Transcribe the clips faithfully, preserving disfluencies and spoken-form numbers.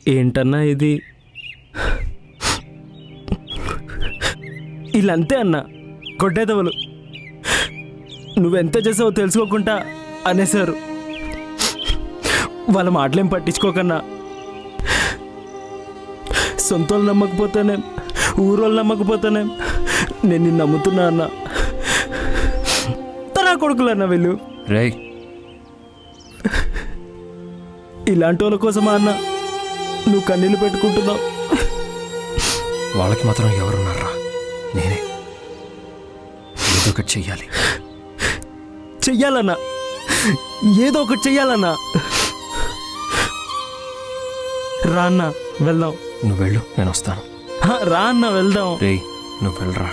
ఏంటన్నా ఇది? ఇలాంతే అన్న, కొట్టేదవలు. నువ్వెంత చేసావో తెలుసుకోకుండా అనేసారు. వాళ్ళ మాటలేం పట్టించుకోకన్నా. సొంతోళ్ళు నమ్మకపోతేనే, ఊరోళ్ళు నమ్మకపోతేనే నేను నిన్ను నమ్ముతున్నా అన్న. తన కొడుకులన్నా వీళ్ళు. రే, ఇలాంటి వాళ్ళ కోసమా అన్న నువ్వు కన్నీళ్ళు పెట్టుకుంటున్నావు? వాళ్ళకి మాత్రం ఎవరున్నారా? నేనే ఏదో ఒకటి చెయ్యాలి. చెయ్యాలన్నా, ఏదో ఒకటి చెయ్యాలన్నా. రా అన్న వెళ్దాం. నువ్వు వెళ్ళు, నేను వస్తాను. రా అన్న వెళ్దాం. రే, నువ్వు వెళ్ళరా.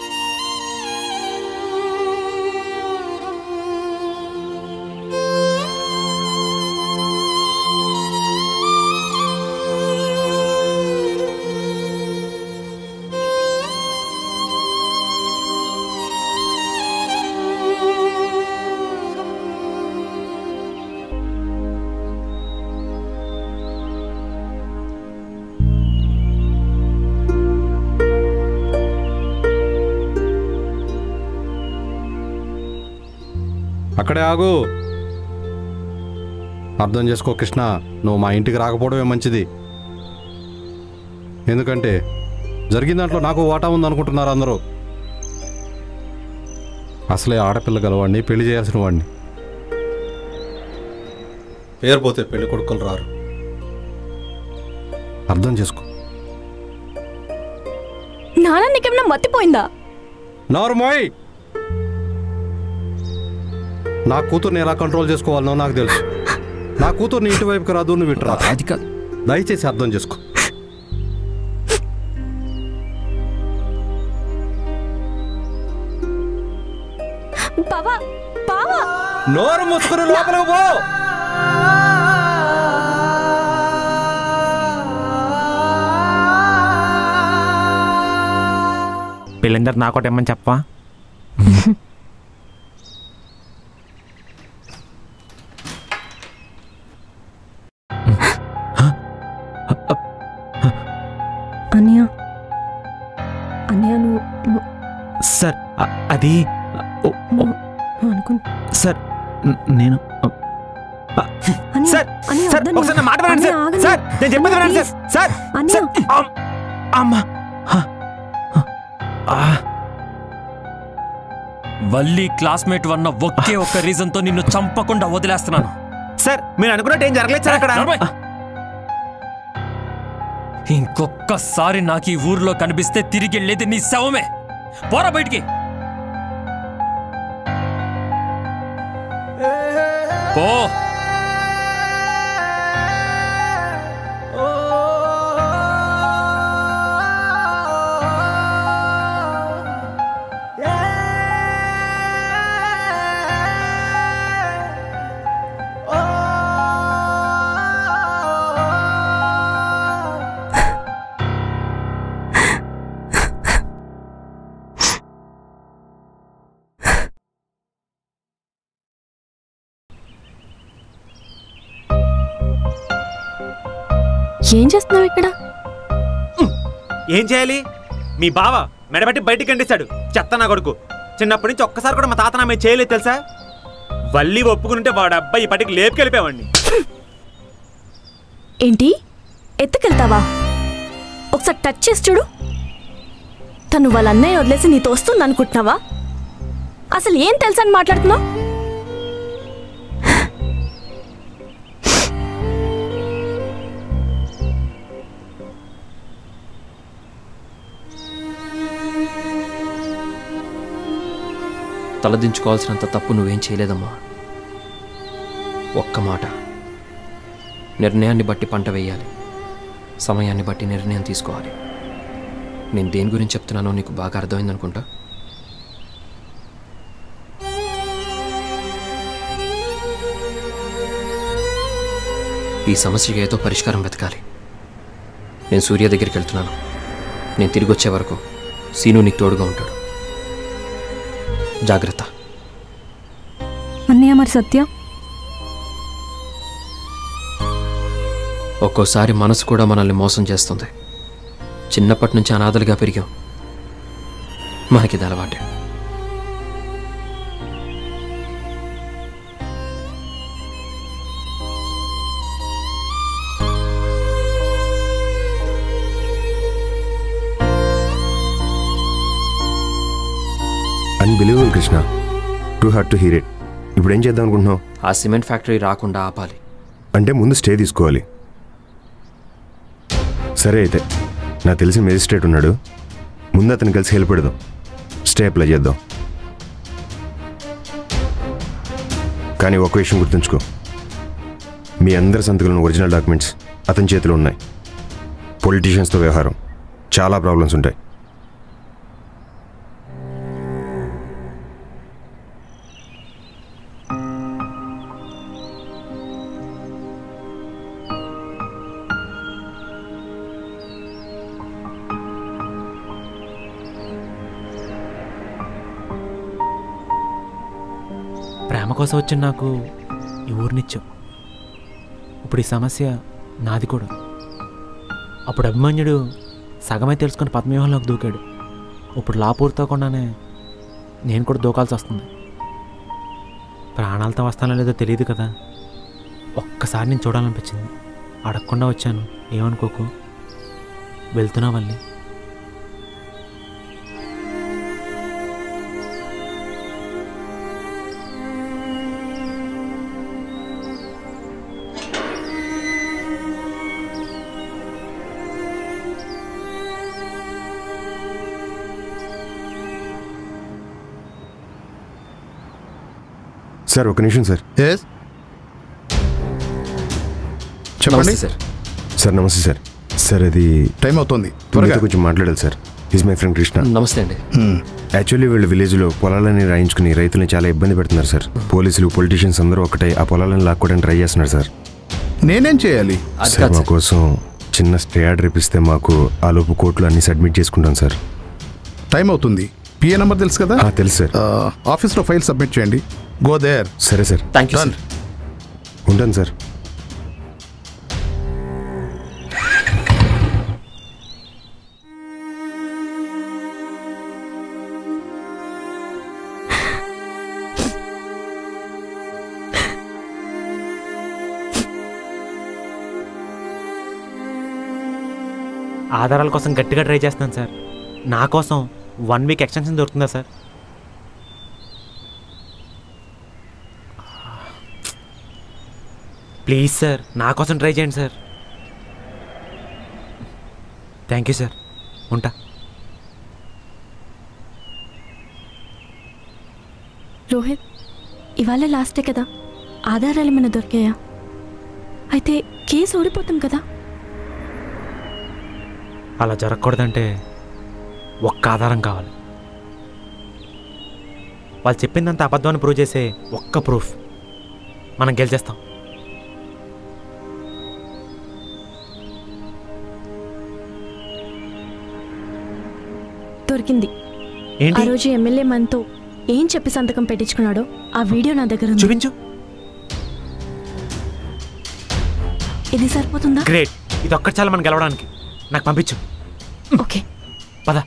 అక్కడే ఆగు. అర్థం చేసుకో కృష్ణ, నువ్వు మా ఇంటికి రాకపోవడమే మంచిది. ఎందుకంటే జరిగిన దాంట్లో నాకు వాటా ఉందనుకుంటున్నారు అందరూ. అసలే ఆడపిల్ల గలవాడిని, పెళ్లి చేయాల్సిన వాడిని. పేరు పోతే పెళ్లి కొడుకులు రారు. అర్థం చేసుకో. నాన్న నీకేమైనా మర్తిపోయిందా? నార్మోయ్, నా కూతుర్ని ఎలా కంట్రోల్ చేసుకోవాలనో నాకు తెలుసు. నా కూతుర్ని ఇంటి వైపుకి రాదు, నువ్వు ఇటు రా. అది కాదు, దయచేసి అర్థం చేసుకో. బావా, బావా, నోరు మూసుకుని లోపలికి పో. పిల్లలందరూ నాకోటేమని చెప్పా. అన్నయ్య, అన్నయ్య నువ్వు సార్ అది అనుకు సార్ నేను సార్ సార్ ఒకసారి మాట వినండి సార్. సార్ నేను చెప్పేది వినండి సార్. సార్ అమ్మా, వల్లి క్లాస్మేట్ వన్న ఒకే ఒక్క రీజన్ తో నిన్ను చంపకుండా వదిలేస్తున్నాను. సార్ మీరు అనుకున్నట్టు ఏం జరగలేదు సార్ అక్కడ. ఇంకొక్కసారి నాకు ఈ ఊర్లో కనిపిస్తే తిరిగి వెళ్ళేది నీ శవమే. పోరా బయటికి పో. ఏం చేస్తున్నావు ఇక్కడ? ఏం చేయాలి? మీ బావ మెడబెట్టి బయటికి కండిస్తాడు. చెత్త నా కొడుకు. చిన్నప్పటి నుంచి ఒక్కసారి కూడా మా తాత నా మీద చేయలేదు తెలుసా? వల్లి ఒప్పుకుంటే వాడు అబ్బాయి ఈ పటికి లేపుకెళ్ళిపోయావాడిని. ఏంటి ఎత్తుకెళ్తావా? ఒకసారి టచ్ చేసి చూడు. తను వాళ్ళ అన్నయ్య వదిలేసి నీతో వస్తుంది అనుకుంటున్నావా? అసలు ఏం తెలుసా అని మాట్లాడుతున్నావు? తలదించుకోవాల్సినంత తప్పు నువ్వేం చేయలేదమ్మా. ఒక్క మాట, నిర్ణయాన్ని బట్టి పంట వేయాలి, సమయాన్ని బట్టి నిర్ణయం తీసుకోవాలి. నేను దేని గురించి చెప్తున్నానో నీకు బాగా అర్థమైందనుకుంటా. ఈ సమస్యకి ఏదో పరిష్కారం వెతకాలి. నేను సూర్య దగ్గరికి వెళ్తున్నాను. నేను తిరిగి వచ్చే వరకు సీను నీకు తోడుగా ఉంటాడు. జాగ్రత్త. అన్నయ్య మరి సత్య? ఒక్కోసారి మనసు కూడా మనల్ని మోసం చేస్తుంది. చిన్నప్పటి నుంచి అనాథలుగా పెరిగాం, మనకిది అలవాటే. Unbelievable Krishna, too hard to hear it. ఇప్పుడు ఏం చేద్దాం అనుకుంటున్నావు? ఆ సిమెంట్ ఫ్యాక్టరీ రాకుండా ఆపాలి. అంటే ముందు స్టే తీసుకోవాలి. సరే అయితే నాకు తెలిసిన మెజిస్ట్రేట్ ఉన్నాడు, ముందు అతను కలిసి హెల్ప్ పెడదాం, స్టే అప్లై చేద్దాం. కానీ ఒక విషయం గుర్తుంచుకో, మీ అందరి సంతకాలను ఒరిజినల్ డాక్యుమెంట్స్ అతని చేతిలో ఉన్నాయి. పొలిటీషియన్స్తో వ్యవహారం, చాలా ప్రాబ్లమ్స్ ఉంటాయి. ప్రేమ కోసం వచ్చిన నాకు ఈ ఊరినిచ్చావు. ఇప్పుడు ఈ సమస్య నాది కూడా. అప్పుడు అభిమన్యుడు సగమే తెలుసుకుని పద్మవ్యూహంలోకి దూకాడు. ఇప్పుడు లా పూర్తవకుండానే నేను కూడా దూకాల్సి వస్తుంది. ప్రాణాలతో వస్తానో లేదో తెలియదు కదా. ఒక్కసారి నేను చూడాలనిపించింది, అడగకుండా వచ్చాను. ఏమనుకోకు, వెళ్తున్నా వల్లి. సార్ ఒక నిమిషం సార్. చెప్పండి సార్. సార్ నమస్తే సార్. సార్ అది టైం అవుతుంది, త్వరగా కొంచెం మాట్లాడాలి sir. Is my friend Krishna. నమస్తే అండి. యాక్చువల్లీ వీళ్ళ విలేజ్లో పొలాలని రాయించుకుని రైతులను చాలా ఇబ్బంది పెడుతున్నారు సార్. పోలీసులు పొలిటీషియన్స్ అందరూ ఒకటే ఆ పొలాలను లాక్కోవడానికి ట్రై చేస్తున్నారు సార్. నేనేం చేయాలి? సార్ మా కోసం చిన్న స్టే ఆర్డర్ ఇప్పిస్తే మాకు ఆ లోపు కోర్టులో అన్ని సబ్మిట్ చేసుకుంటాం సార్. టైం అవుతుంది. పిఏ నెంబర్ తెలుసు కదా? తెలుసు సార్. ఆఫీస్లో ఫైల్ సబ్మిట్ చేయండి. Go there. సరే సార్. Thank you sir. ఉంటాను సార్. ఆధారాల కోసం గట్టిగా ట్రై చేస్తున్నాను సార్. నా కోసం వన్ వీక్ ఎక్స్టెన్షన్ దొరుకుతుందా సార్? ప్లీజ్ సార్, నా కోసం ట్రై చేయండి సార్. Thank you sir. ఉంటా. రోహిత్, ఇవాళ లాస్టే కదా, ఆధారాలు ఏమైనా దొరికాయా? అయితే కేసు ఓడిపోతాం కదా. అలా జరగకూడదంటే ఒక్క ఆధారం కావాలి. వాళ్ళు చెప్పిందంత అబద్ధాన్ని ప్రూవ్ చేసే ఒక్క ప్రూఫ్. మనం గెలిచేస్తాం. దొరికింది. ఆ రోజు ఎమ్మెల్యే మనతో ఏం చెప్పి సంతకం పెట్టించుకున్నాడో ఆ వీడియో నా దగ్గర ఉంది. చూపించు. ఇది సరిపోతుందా? గ్రేట్. ఇది ఒక్కటి చాలా మనం గెలవడానికి. నాకు పంపించు. ఓకే పద.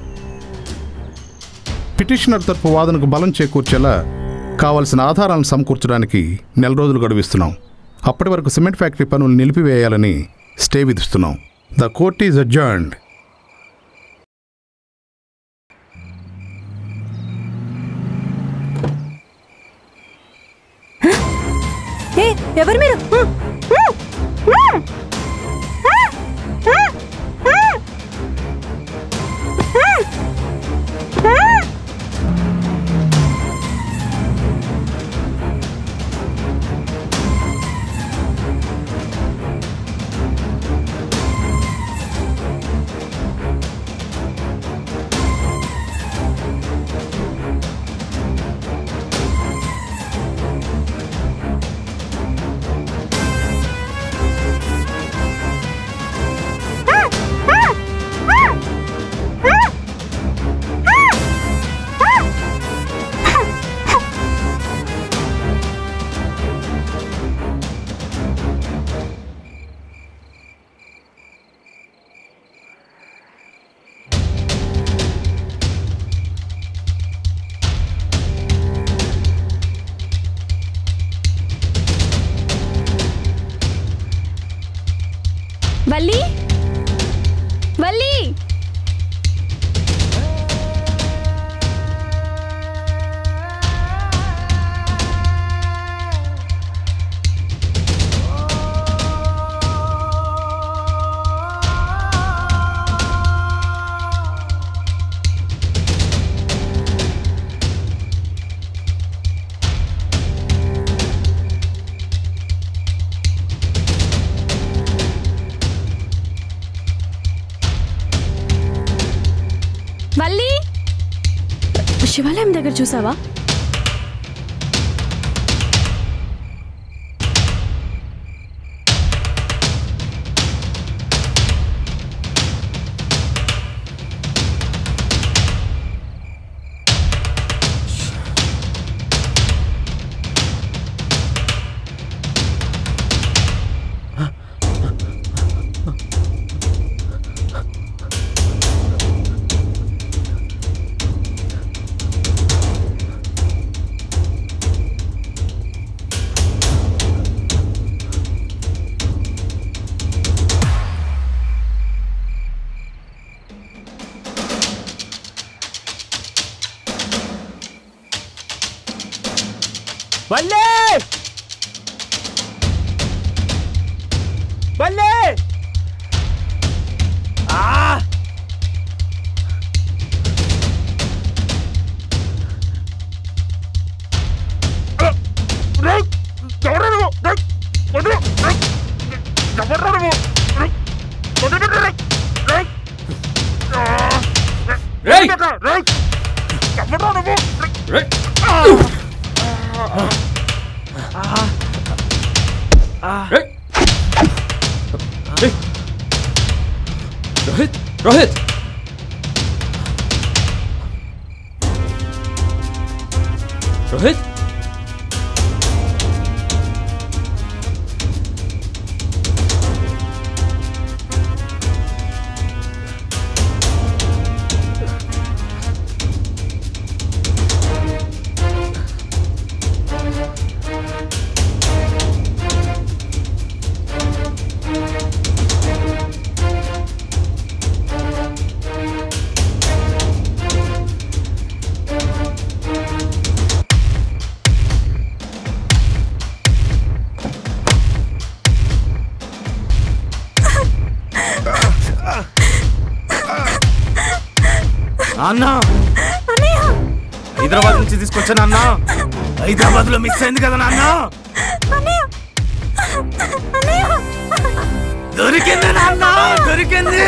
పిటిషనర్ తరపు వాదనకు బలం చేకూర్చేలా కావలసిన ఆధారాలను సమకూర్చడానికి నెల రోజులు గడువిస్తున్నాం. అప్పటి వరకు సిమెంట్ ఫ్యాక్టరీ పనులు నిలిపివేయాలని స్టే విధిస్తున్నాం. The court is adjourned. ఎవరు మీరు? వల్లి వల్లి వల్లి శివాలయం దగ్గర చూసావా? వల్లే వల్లే ఆ రోహిత్ రోహిత్ రోహిత్ అన్నా హైదరాబాద్ నుంచి తీసుకొచ్చాను అన్నా. హైదరాబాద్ లో మిస్ అయింది కదా నాన్న. దొరికింది నాన్న, దొరికింది.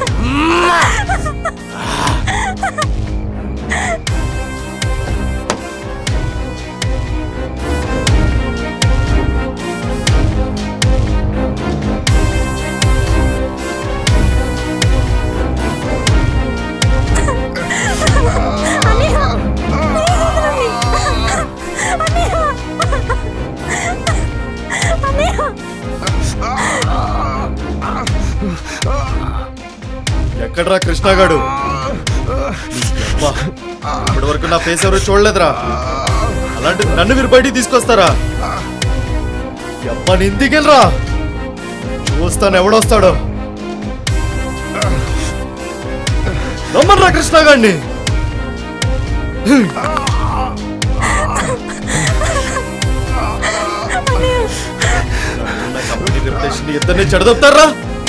ఎక్కడ్రా కృష్ణగాడు? ఇప్పటి వరకు నా ఫేస్ ఎవరు చూడలేదురా. అలాంటి నన్ను మీరు బయటికి తీసుకొస్తారా? ఎప్పని ఇంటికెళ్ళరా, చూస్తాను ఎవడొస్తాడో. రమ్మన్రా కృష్ణగాడిని. కంపెనీ రెప్యుటేషన్ ఇద్దరిని చెడదొప్తారా?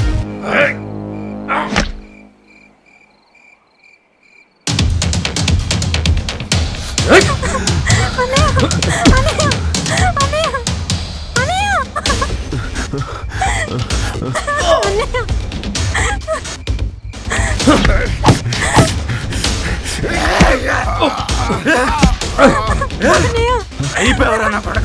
అయిపోయావరా నా కొడక.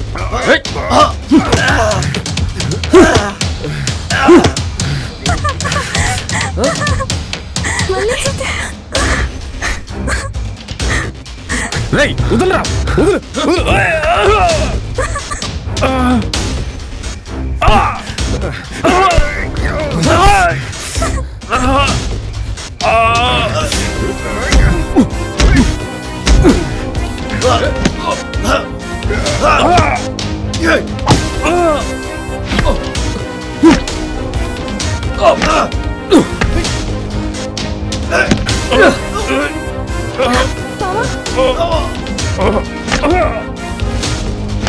వదలరా, వదలు.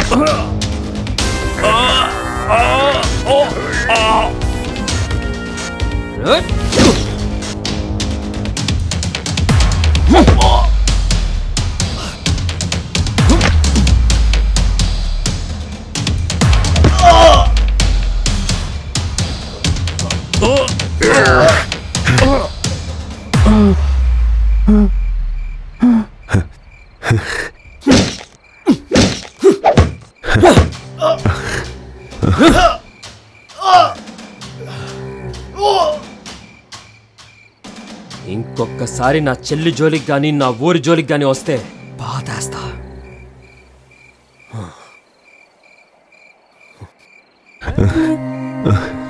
ఇంకొకసారి నా చెల్లి జోలికి కానీ నా ఊరి జోలికి కానీ వస్తే బాధేస్తా. Uh.